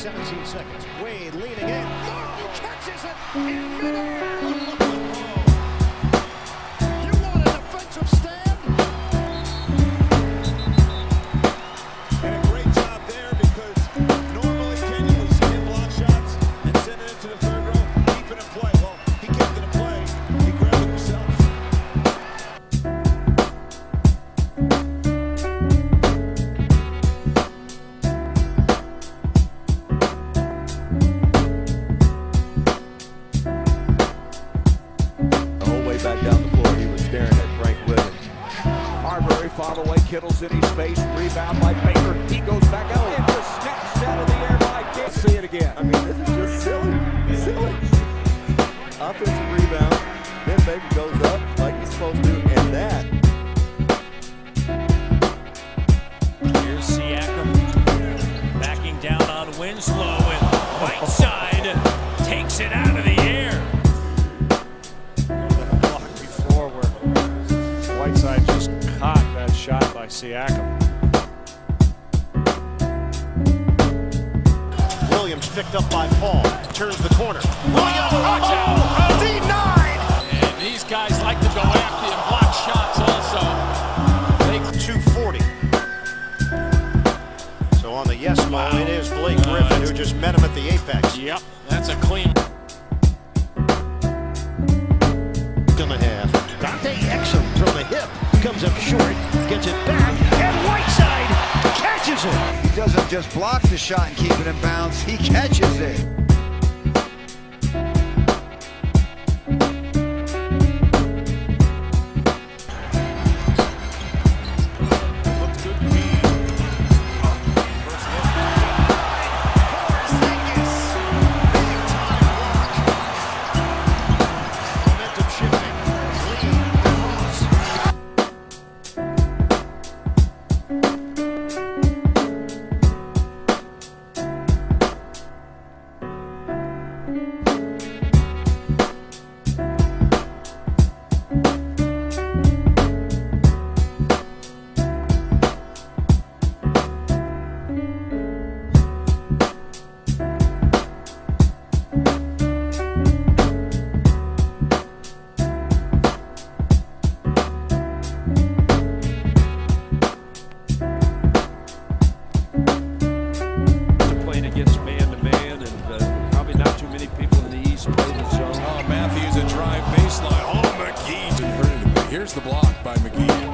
17 seconds. Wade leaning in. Martin catches it in midair. You want a defensive stand? And a great job there because normally Kenyon would see him block shots and send it into the third row, keep it in play. Well, he kept it in play. He grabbed it himself. Back down the floor, he was staring at Frank Williams. Marbury fouled away, Kittle's in his face, rebound by Baker. He goes back out and just snatched out of the air by Kidd. See it again. I mean, this is just silly. Offensive rebound, then Baker goes up like he's supposed to, and that. Here's Siakam backing down on Winslow, and Whiteside takes it out of the air. Whiteside just caught that shot by Siakam. Williams picked up by Paul. Turns the corner. Williams, denied! And these guys like to go after and block shots also. Blake 240. So on the yes mo, it is Blake Griffin who just met him at the apex. Yep, that's a clean. And a half. Dante Exum from the hip comes up short, gets it back, and Whiteside catches it. He doesn't just block the shot and keep it in bounds, he catches it. Against man-to-man, and probably not too many people in the East play the zone. Oh, Matthews a drive baseline. Oh, McGee. Here's the block by McGee.